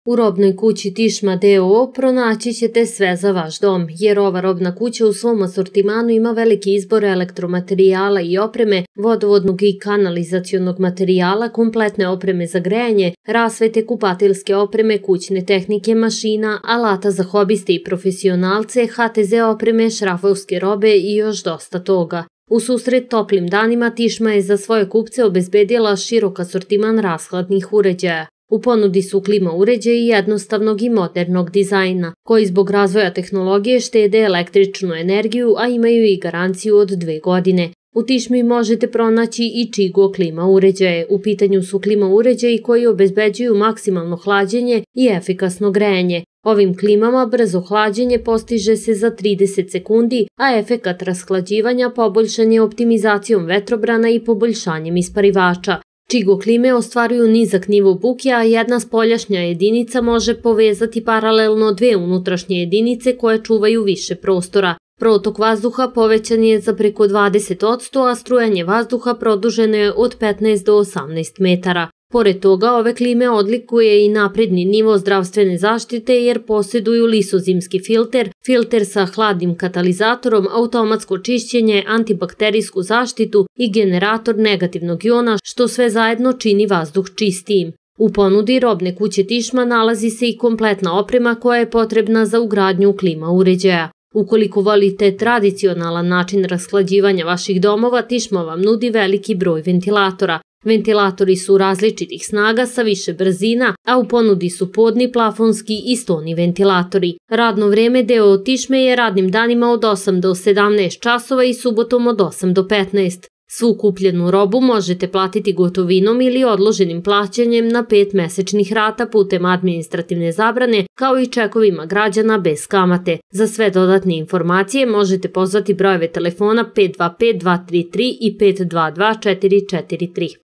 U robnoj kući Tišma d.o.o. pronaći ćete sve za vaš dom, jer ova robna kuća u svom asortimanu ima veliki izbor elektromaterijala i opreme, vodovodnog i kanalizacionog materijala, kompletne opreme za grejanje, rasvete, kupatiljske opreme, kućne tehnike, mašina, alata za hobiste i profesionalce, HTZ opreme, šrafovske robe i još dosta toga. U susret toplim danima Tišma je za svoje kupce obezbedila širok asortiman rashladnih uređaja. U ponudi su klima uređaji jednostavnog i modernog dizajna, koji zbog razvoja tehnologije štede električnu energiju, a imaju i garanciju od 2 godine. U Tišmi možete pronaći i Čigo klima uređaje. U pitanju su klima uređaji koji obezbeđuju maksimalno hlađenje i efikasno grejanje. Ovim klimama brzo hlađenje postiže se za 30 sekundi, a efekat rashlađivanja poboljšan je optimizacijom vetrobrana i poboljšanjem isparivača. Čigo klime ostvaruju nizak nivo buke, a jedna spoljašnja jedinica može povezati paralelno 2 unutrašnje jedinice koje čuvaju više prostora. Protok vazduha povećan je za preko 20%, a strujanje vazduha produženo je od 15 do 18 metara. Pored toga, ove klime odlikuje i napredni nivo zdravstvene zaštite jer posjeduju lisozimski filter, filter sa hladnim katalizatorom, automatsko čišćenje, antibakterijsku zaštitu i generator negativnog jona, što sve zajedno čini vazduh čistijim. U ponudi robne kuće Tišma nalazi se i kompletna oprema koja je potrebna za ugradnju klima uređaja. Ukoliko volite tradicionalan način rashlađivanja vaših domova, Tišma vam nudi veliki broj ventilatora. Ventilatori su različitih snaga sa više brzina, a u ponudi su podni, plafonski i stoni ventilatori. Radno vreme d.o.o. Tišme je radnim danima od 8 do 17 časova i subotom od 8 do 15. Svu kupljenu robu možete platiti gotovinom ili odloženim plaćanjem na 5 mesečnih rata putem administrativne zabrane, kao i čekovima građana bez kamate. Za sve dodatne informacije možete pozvati brojeve telefona 525 233 i 522 443.